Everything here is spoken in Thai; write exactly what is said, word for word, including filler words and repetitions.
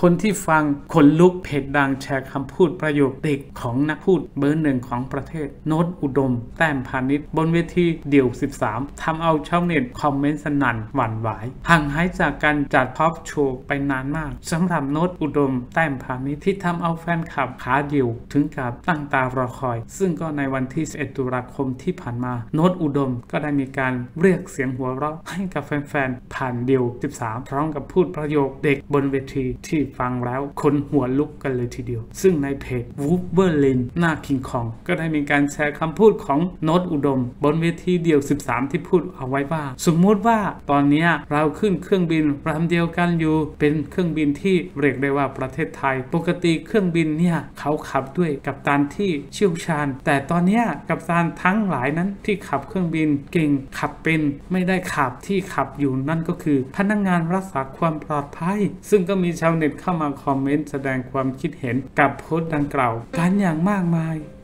คนที่ฟังขนลุกเพจดังแชร์คำพูดประโยคเด็กของนักพูดเบอร์หนึ่งของประเทศโน้ตอุดมแต้มพาณิชย์บนเวทีเดี่ยวสิบสามทำเอาชาวเน็ตคอมเมนต์สนั่นหวั่นไหวห่างหายจากการจัดท็อปโชว์ไปนานมากสำหรับโน้ตอุดมแต้มพาณิชย์ที่ทำเอาแฟนคลับขาเดี่ยวถึงกับตั้งตารอคอยซึ่งก็ในวันที่สิบเอ็ดตุลาคมที่ผ่านมาโน้ตอุดมก็ได้มีการเรียกเสียงหัวเราะให้กับแฟนๆผ่านเดี่ยวสิบสามพร้อมกับพูดประโยคเด็กบนเวทีที่ฟังแล้วคนหัวลุกกันเลยทีเดียวซึ่งในเพจวูฟเวอร์ลินหน้าคิงคองก็ได้มีการแชร์คำพูดของโน้ตอุดมบนเวทีเดี่ยวสิบสามที่พูดเอาไว้ว่าสมมุติว่าตอนนี้เราขึ้นเครื่องบินลำเดียวกันอยู่เป็นเครื่องบินที่เรียกได้ว่าประเทศไทยปกติเครื่องบินเนี่ยเขาขับด้วยกัปตันที่เชี่ยวชาญแต่ตอนนี้กัปตันทั้งหลายนั้นที่ขับเครื่องบินเก่งขับเป็นไม่ได้ขับที่ขับอยู่นั่นก็คือพนักงานรักษาความปลอดภัยซึ่งก็มีชาวเน็ตเข้ามาคอมเมนต์แสดงความคิดเห็นกับโพสต์ดังกล่าวกันอย่างมากมาย